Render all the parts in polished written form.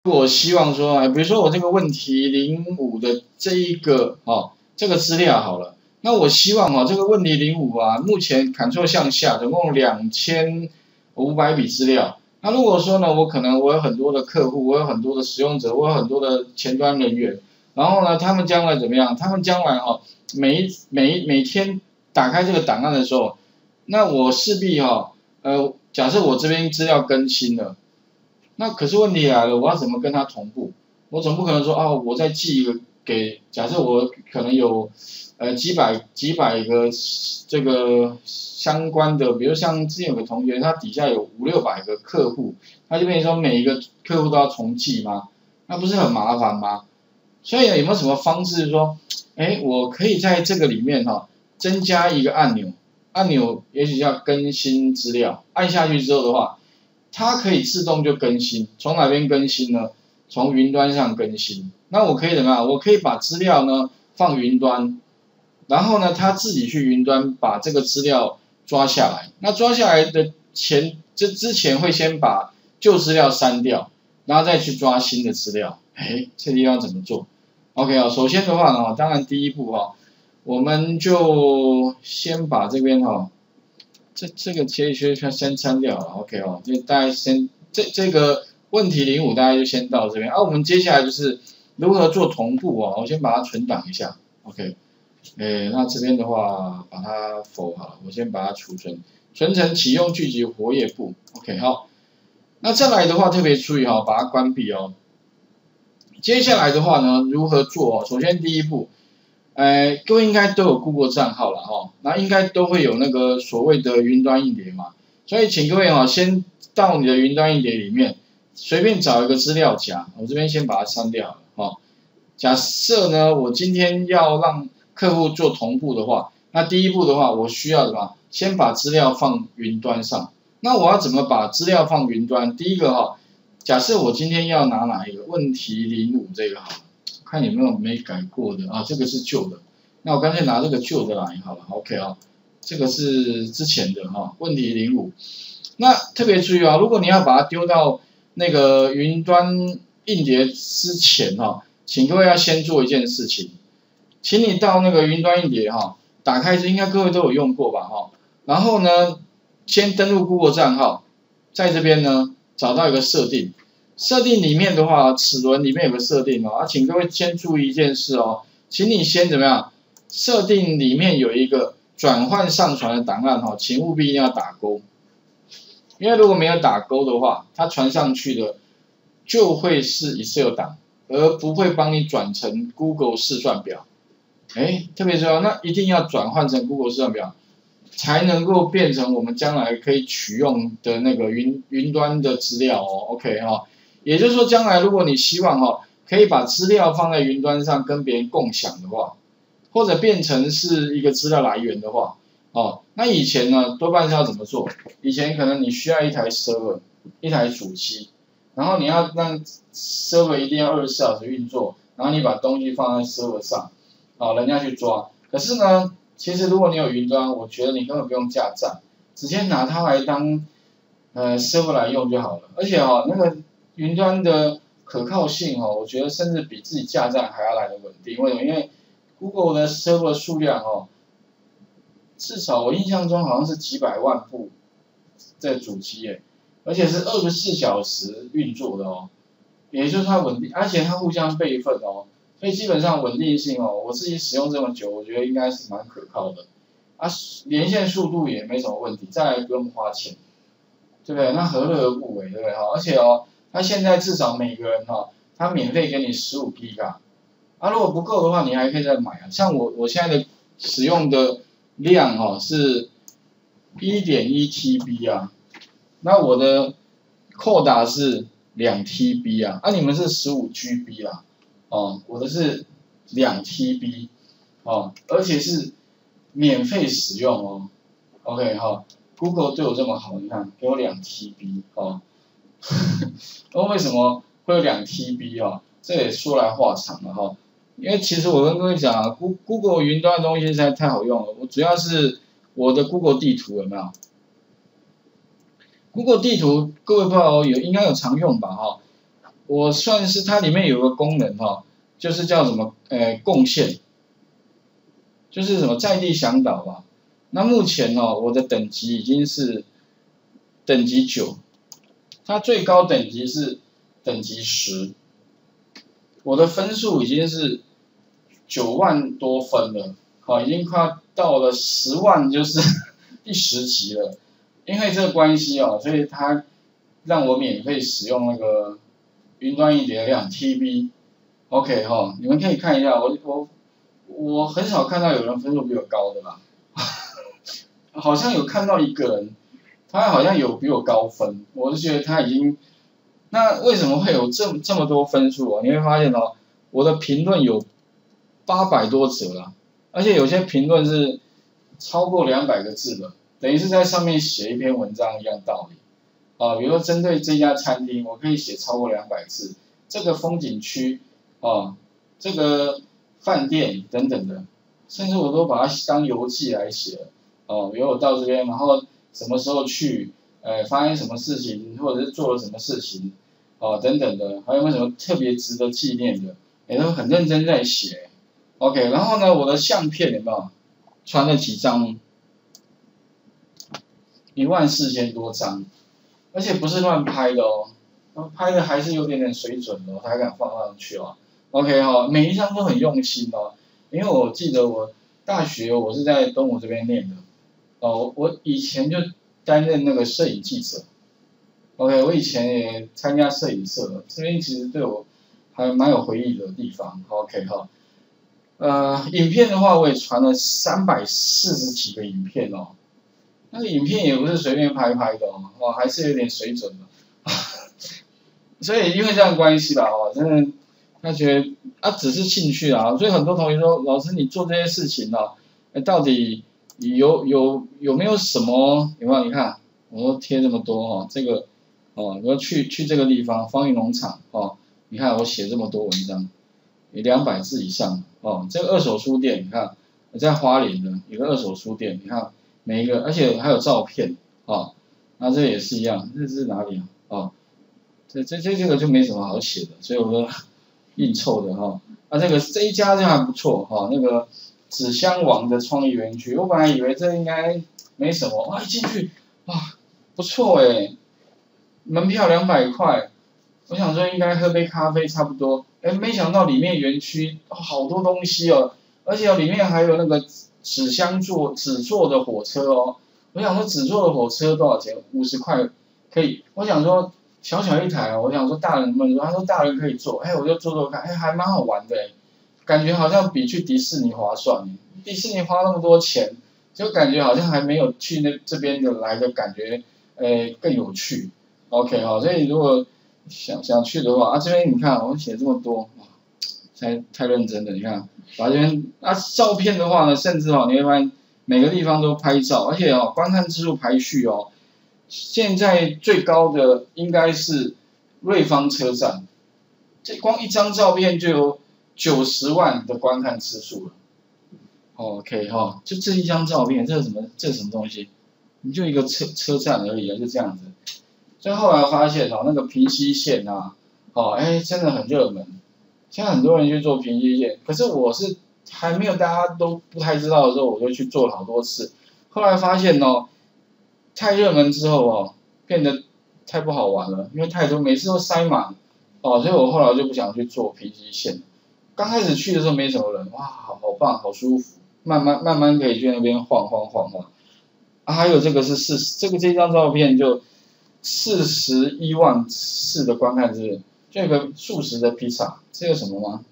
我希望说，比如说我这个问题05的这一个这个资料好了，那我希望这个问题05啊，目前 Ctrl 向下，总共2500笔资料。那如果说呢，我有很多的客户，我有很多的使用者，我有很多的前端人员，然后呢，他们将来怎么样？他们将来每天打开这个档案的时候，那我势必假设我这边资料更新了。那可是问题来了，我要怎么跟它同步？我总不可能说我再寄一个给，假设我可能有几百个这个相关的，比如像之前有个同学，他底下有500-600个客户，他就变成说每一个客户都要重寄吗？那不是很麻烦吗？所以有没有什么方式说，我可以在这个里面增加一个按钮也许叫更新资料，按下去之后的话。它可以自动就更新，从哪边更新呢？从云端上更新。那我可以怎么样？我可以把资料呢放云端，然后呢，它自己去云端把这个资料抓下来。那抓下来的之前会先把旧资料删掉，然后再去抓新的资料。这地方怎么做 ？OK 首先的话呢，当然第一步我们就先把这边这个其实先删掉了 ，OK 就大概先这个问题05大概就先到这边我们接下来就是如何做同步我先把它存档一下 ，OK， 那这边的话把它否好了，我先把它存成启用聚集活页簿 ，OK 好，那再来的话特别注意把它关闭接下来的话呢如何做首先第一步。各位应该都有 Google 账号了那应该都会有那个所谓的云端硬碟嘛，所以请各位先到你的云端硬碟里面，随便找一个资料夹，我这边先把它删掉了假设呢，我今天要让客户做同步的话，那第一步的话，我需要什么？先把资料放云端上。那我要怎么把资料放云端？第一个假设我今天要拿哪一个？问题05这个好了。看有没有没改过的这个是旧的，那我干脆拿这个旧的来好了 ，OK 这个是之前的问题05。那特别注意如果你要把它丢到那个云端硬碟之前请各位要先做一件事情，请你到那个云端硬碟打开应该各位都有用过吧然后呢，先登录 Google 账号，在这边呢找到一个设定。设定里面的话，齿轮里面有个设定请各位先注意一件事请你先怎么样？设定里面有一个转换上传的档案请务必一定要打勾，因为如果没有打勾的话，它传上去的就会是 Excel 档，而不会帮你转成 Google 试算表。特别重要，那一定要转换成 Google 试算表，才能够变成我们将来可以取用的那个云端的资料OK 也就是说，将来如果你希望可以把资料放在云端上跟别人共享的话，或者变成是一个资料来源的话，那以前呢多半是要怎么做？以前可能你需要一台 server， 一台主机，然后你要让 server 一定要24小时运作，然后你把东西放在 server 上，人家去抓。可是呢，其实如果你有云端，我觉得你根本不用架站，直接拿它来当server 来用就好了。而且那个云端的可靠性我觉得甚至比自己架站还要来的稳定。为什么？因为 Google 的 server 数量至少我印象中好像是几百万部这主机而且是24小时运作的也就是它稳定，而且它互相备份所以基本上稳定性我自己使用这么久，我觉得应该是蛮可靠的连线速度也没什么问题，再来不用花钱，对不对？那何乐而不为，对不对而且它现在至少每个人它免费给你15 Giga， 如果不够的话，你还可以再买像我现在的使用的量是 1.1 TB 那我的扣打是2 TB 你们是15 GB 我的是2 TB 而且是免费使用OK Google 对我这么好，你看给我2 TB 那为什么会有2 TB 这也说来话长了因为其实我跟各位讲Google 云端的东西实在太好用了，我主要是我的 Google 地图有没有？Google 地图各位不知道应该有常用吧我算是它里面有个功能哈，就是叫什么贡献，就是什么在地向导吧。那目前哦，我的等级已经是等级9，它最高等级是等级10，我的分数已经是9万多分了，好，已经快到了10万，就是第10级了。因为这个关系哦，所以它让我免费使用那个云端硬碟量 TB。OK 哈，你们可以看一下，我很少看到有人分数比我高的啦，好像有看到一个人，他好像有比我高分，我就觉得他已经，那为什么会有这么多分数啊？你会发现哦，我的评论有800多则啦，而且有些评论是超过200个字的，等于是在上面写一篇文章一样道理。啊，比如说针对这家餐厅，我可以写超过200字，这个风景区，啊，这个饭店等等的，甚至我都把它当游记来写了。哦，比如我到这边，然后什么时候去，发生什么事情，或者是做了什么事情，哦，等等的，还有没有什么特别值得纪念的，都很认真在写。OK，然后呢，我的相片有没有传了几张？14000多张。而且不是乱拍的哦，拍的还是有点水准的，我才敢放上去哦。OK 哈，每一张都很用心哦，因为我记得我大学我是在东吴这边念的，哦，我以前就担任那个摄影记者。OK，我以前也参加摄影社，这边其实对我还蛮有回忆的地方。OK 哈，影片的话我也传了340几个影片哦。那个影片也不是随便拍拍的哦，哇，还是有点水准的。所以因为这样关系吧，哦，真的，他觉得啊只是兴趣啊，所以很多同学说，老师你做这些事情哦，到底有没有什么？有没有？你看，我都贴这么多哦，这个哦，我要去这个地方，芳玉农场哦，你看我写这么多文章，有200字以上哦，这个二手书店，你看我在花莲的有个二手书店，你看。每一个，而且还有照片，哦，那这也是一样，这是哪里啊？哦，这个就没什么好写的，所以我说硬凑的哈。啊，这一家就还不错哈，那个纸箱王的创意园区，我本来以为这应该没什么，哇，一进去，哇，不错诶，门票200块，我想说应该喝杯咖啡差不多，没想到里面园区好多东西哦，而且里面还有那个。纸座的火车哦，我想说纸座的火车多少钱？50块可以。我想说小小一台哦，我想说大人们说，他说大人可以坐，我就坐看，还蛮好玩的，感觉好像比去迪士尼划算。迪士尼花那么多钱，就感觉好像还没有去这边的来的感觉，更有趣。OK 好，所以如果想去的话，这边你看我写这么多。太认真了，你看，把这边照片的话呢，甚至你会发现每个地方都拍照，而且观看次数排序现在最高的应该是瑞芳车站，这光一张照片就有90万的观看次数了。OK 就这一张照片，这是什么东西？你就一个车站而已啊，就这样子。所以后来发现那个平溪线啊，真的很热门。现在很多人去做平溪线，可是我是还没有大家都不太知道的时候，我就去做了好多次。后来发现太热门之后变得太不好玩了，因为太多每次都塞滿所以我后来就不想去做平溪线。刚开始去的时候没什么人，哇，好棒，好舒服，慢慢可以去那边晃。还有这个是这张照片就41万次的观看次。就有个素食的披萨，这有什么吗？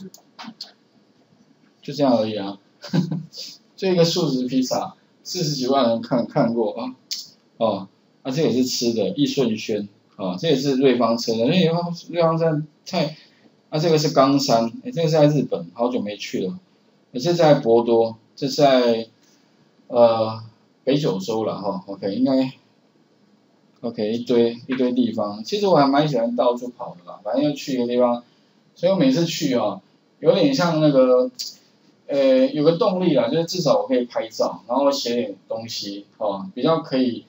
就这样而已啊。这个素食披萨，40几万人看过啊。这也是吃的，益顺轩这也是瑞芳车的，因为瑞芳站这个是冈山，这个是在日本，好久没去了。这在博多，这在北九州了哈。OK， 应该。OK， 一堆地方，其实我还蛮喜欢到处跑的啦，反正要去一个地方，所以我每次去有点像那个，有个动力啦，就是至少我可以拍照，然后写点东西比较可以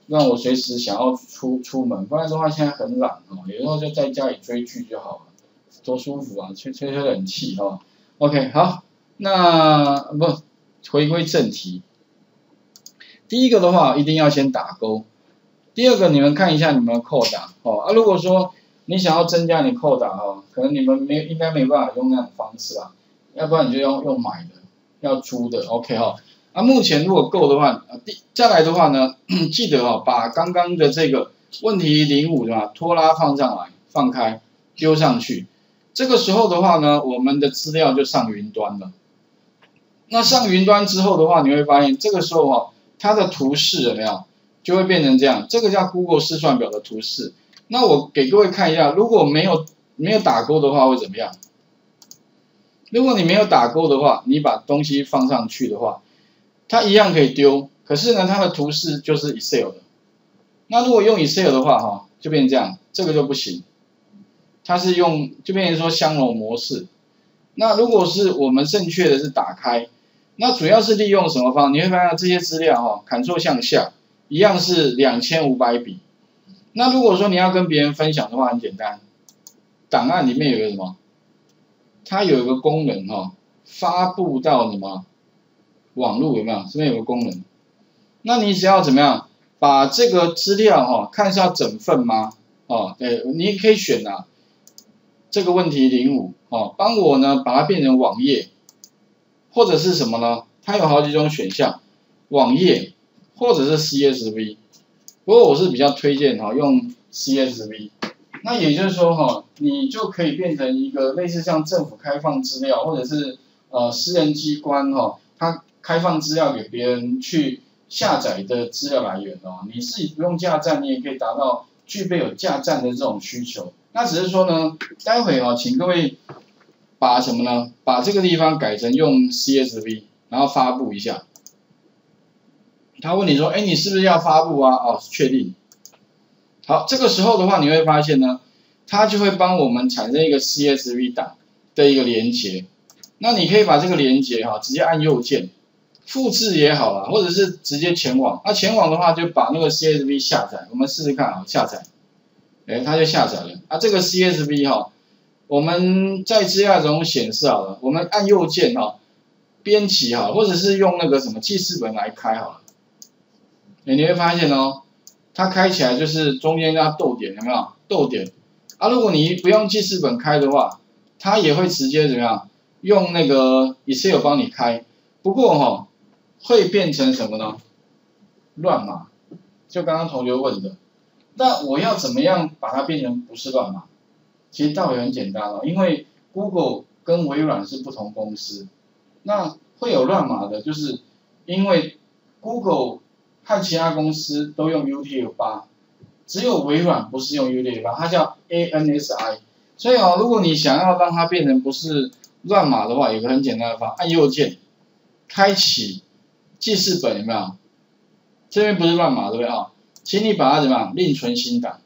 让我随时想要出门，不然的话现在很懒哦，有时候就在家里追剧就好了，多舒服啊，吹冷气哦。OK， 好，那不回归正题，第一个的话一定要先打勾，第二个你们看一下你们的扣打哦啊，如果说你想要增加你扣打哦，可能你们应该没办法用那种方式啊，要不然你就要用买的，要租的 OK 哈。啊，目前如果够的话，再来的话呢，记得哦，把刚刚的这个问题05对吧，拖拉放上来，放开，丢上去。这个时候的话呢，我们的资料就上云端了。那上云端之后的话，你会发现这个时候哈，它的图示有没有，就会变成这样，这个叫 Google 试算表的图示。那我给各位看一下，如果没有打勾的话会怎么样？如果你没有打勾的话，你把东西放上去的话，它一样可以丢，可是呢，它的图示就是 Excel 的。那如果用 Excel 的话，哈，就变成这样，这个就不行。它是就变成说相容模式。那如果是我们正确的是打开，那主要是利用什么方法？你会发现这些资料哈，Ctrl向下，一样是2500笔。那如果说你要跟别人分享的话，很简单，档案里面有个什么？它有一个功能哈，发布到什么？网络有没有？这边有个功能，那你只要怎么样把这个资料哈，看是要整份吗？哦，对，你可以选啊，这个问题05哦，帮我呢把它变成网页，或者是什么呢？它有好几种选项，网页或者是 CSV， 不过我是比较推荐哈用 CSV。那也就是说哈，你就可以变成一个类似像政府开放资料，或者是私人机关哈，它开放资料给别人去下载的资料来源哦，你自己不用架站，你也可以达到具备有架站的这种需求。那只是说呢，待会哦，请各位把什么呢？把这个地方改成用 CSV， 然后发布一下。他问你说，哎，你是不是要发布啊？哦，确定。好，这个时候的话，你会发现呢，它就会帮我们产生一个 CSV 档的一个连接。那你可以把这个连接哈，直接按右键。复制也好啦，或者是直接前往。那前往的话，就把那个 CSV 下载，我们试试看啊，下载，哎，它就下载了。啊，这个 CSV 哈，我们在资料中显示好了，我们按右键哈，编辑好，或者是用那个什么记事本来开好了。哎，你会发现哦，它开起来就是中间加逗点，有没有？逗点。啊，如果你不用记事本开的话，它也会直接怎么样？用那个 Excel 帮你开。不过哈，会变成什么呢？乱码，就刚刚同学问的。那我要怎么样把它变成不是乱码？其实道理很简单哦，因为 Google 跟微软是不同公司，那会有乱码的，就是因为 Google 和其他公司都用 UTF-8，只有微软不是用 UTF-8，它叫 ANSI。所以哦，如果你想要让它变成不是乱码的话，有个很简单的方法，按右键。开启记事本有没有？这边不是乱码对不对啊？请你把它怎么样？另存新档。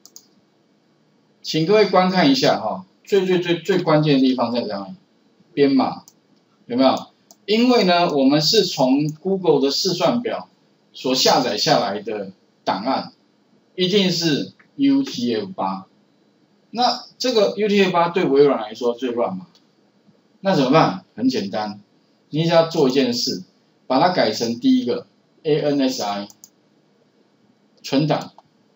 请各位观看一下哈，最关键的地方在哪里？编码有没有？因为呢，我们是从 Google 的试算表所下载下来的档案，一定是 UTF-8。那这个 UTF-8对微软来说最乱码，那怎么办？很简单。你只要做一件事，把它改成第一个 ANSI 存档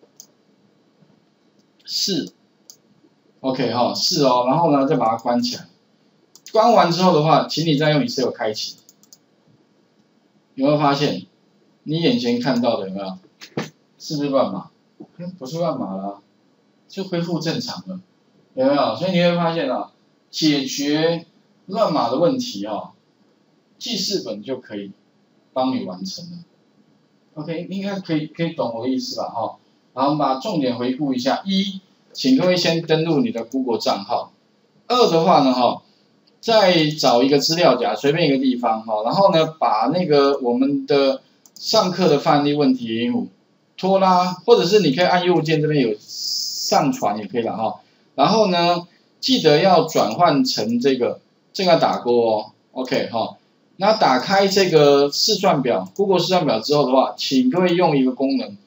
是 OK 哈是哦，然后呢再把它关起来，关完之后的话，请你再用 Excel 开启，有没有发现你眼前看到的有没有？是不是乱码？不是乱码了，就恢复正常了，有没有？所以你会发现啊，解决乱码的问题啊。记事本就可以帮你完成了 ，OK， 应该可以懂我的意思吧？哈，然后把重点回顾一下：一，请各位先登录你的 Google 账号；二的话呢，哈，再找一个资料夹，随便一个地方，哈，然后呢，把那个我们的上课的范例问题05拖拉，或者是你可以按右键这边有上传也可以了哈。然后呢，记得要转换成这个打勾哦 ，OK 哈。那打开这个试算表 ，Google 试算表之后的话，请各位用一个功能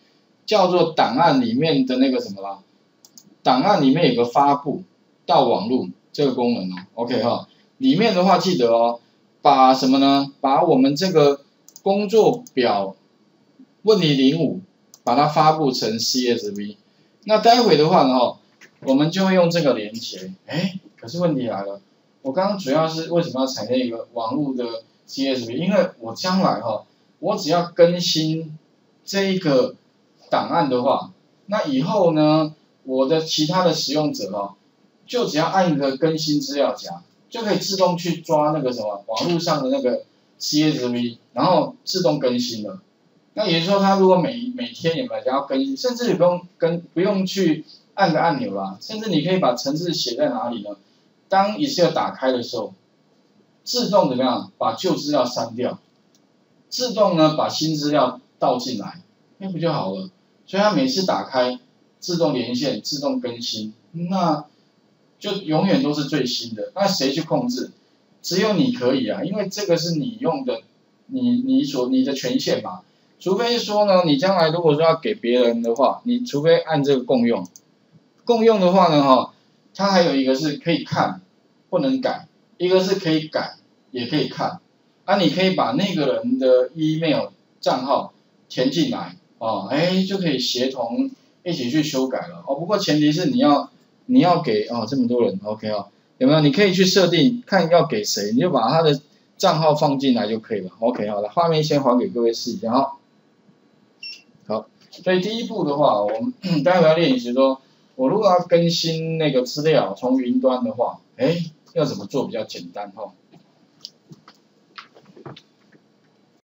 叫做档案里面的那个什么啦，档案里面有个发布到网络这个功能哦 ，OK 哈，里面的话记得哦，把什么呢？把我们这个工作表问题05把它发布成 CSV， 那待会的话呢，我们就会用这个连接，可是问题来了，我刚刚主要是为什么要采那个网络的 CSV？ 因为我将来我只要更新这一个档案的话，那以后呢，我的其他的使用者就只要按一个更新资料夹，就可以自动去抓那个什么网络上的那个 CSV， 然后自动更新了。那也就是说，他如果每天有没有要更新，甚至不用去按个按钮啦，甚至你可以把程式写在哪里呢？当 Excel 打开的时候，自动怎么样把旧资料删掉，自动呢把新资料倒进来，那不就好了？所以它每次打开，自动连线、自动更新，那就永远都是最新的。那谁去控制？只有你可以啊，因为这个是你用的，你的权限嘛。除非说呢，你将来如果说要给别人的话，你除非按这个共用。共用的话呢，它还有一个是可以看，不能改；一个是可以改，也可以看。你可以把那个人的 email 账号填进来，就可以协同一起去修改了。不过前提是你要给这么多人 ，OK 有没有？你可以去设定看要给谁，你就把他的账号放进来就可以了。OK 好了，画面先还给各位试一下好，所以第一步的话，我们待会要练习说，我如果要更新那个资料从云端的话，要怎么做比较简单